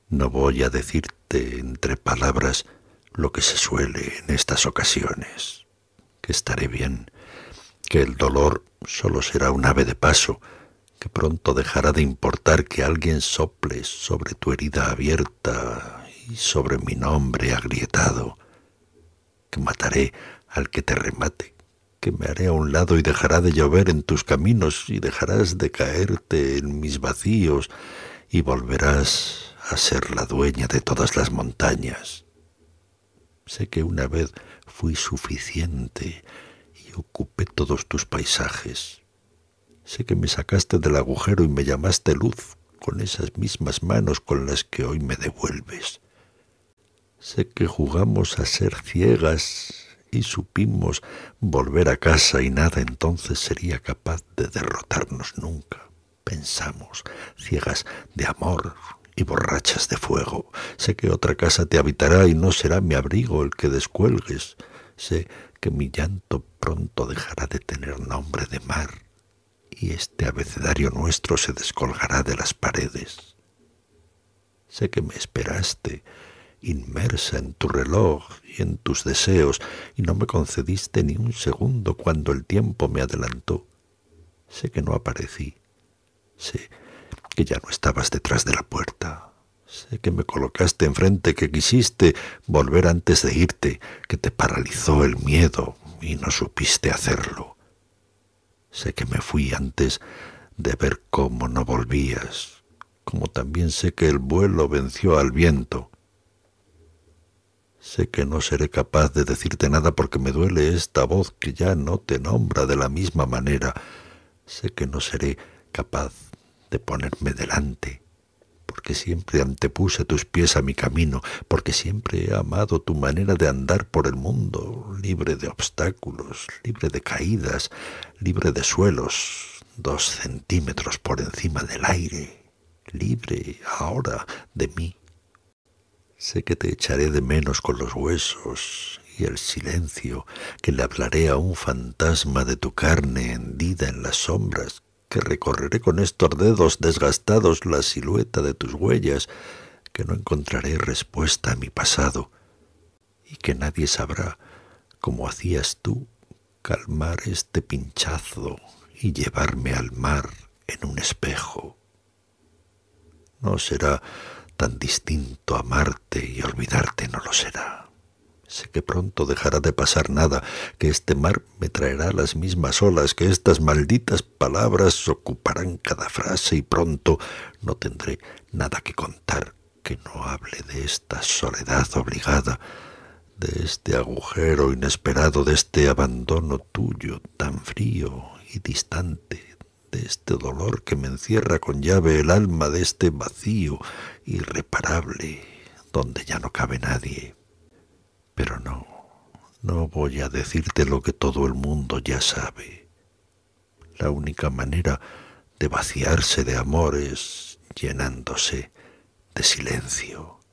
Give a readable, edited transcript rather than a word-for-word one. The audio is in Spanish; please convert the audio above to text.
No voy a decirte entre palabras lo que se suele en estas ocasiones, que estaré bien, que el dolor solo será un ave de paso, que pronto dejará de importar que alguien sople sobre tu herida abierta y sobre mi nombre agrietado, que mataré al que te remate, que me haré a un lado y dejará de llover en tus caminos y dejarás de caerte en mis vacíos y volverás a ser la dueña de todas las montañas. Sé que una vez fui suficiente y ocupé todos tus paisajes. Sé que me sacaste del agujero y me llamaste luz con esas mismas manos con las que hoy me devuelves. Sé que jugamos a ser ciegas y supimos volver a casa y nada entonces sería capaz de derrotarnos nunca. Pensamos, ciegas de amor y borrachas de fuego. Sé que otra casa te habitará y no será mi abrigo el que descuelgues. Sé que mi llanto pronto dejará de tener nombre de mar y este abecedario nuestro se descolgará de las paredes. Sé que me esperaste, inmersa en tu reloj y en tus deseos, y no me concediste ni un segundo cuando el tiempo me adelantó. Sé que no aparecí, sé que ya no estabas detrás de la puerta, sé que me colocaste enfrente, que quisiste volver antes de irte, que te paralizó el miedo y no supiste hacerlo. Sé que me fui antes de ver cómo no volvías, como también sé que el vuelo venció al viento. Sé que no seré capaz de decirte nada porque me duele esta voz que ya no te nombra de la misma manera. Sé que no seré capaz de ponerme delante, porque siempre antepuse tus pies a mi camino, porque siempre he amado tu manera de andar por el mundo, libre de obstáculos, libre de caídas, libre de suelos, 2 centímetros por encima del aire, libre ahora de mí. Sé que te echaré de menos con los huesos y el silencio, que le hablaré a un fantasma de tu carne hendida en las sombras, que recorreré con estos dedos desgastados la silueta de tus huellas, que no encontraré respuesta a mi pasado, y que nadie sabrá, como hacías tú, calmar este pinchazo y llevarme al mar en un espejo. No será tan distinto amarte y olvidarte, no lo será. Sé que pronto dejará de pasar nada, que este mar me traerá las mismas olas, que estas malditas palabras ocuparán cada frase y pronto no tendré nada que contar que no hable de esta soledad obligada, de este agujero inesperado, de este abandono tuyo tan frío y distante, de este dolor que me encierra con llave el alma, de este vacío irreparable donde ya no cabe nadie. Pero no voy a decirte lo que todo el mundo ya sabe. La única manera de vaciarse de amor es llenándose de silencio.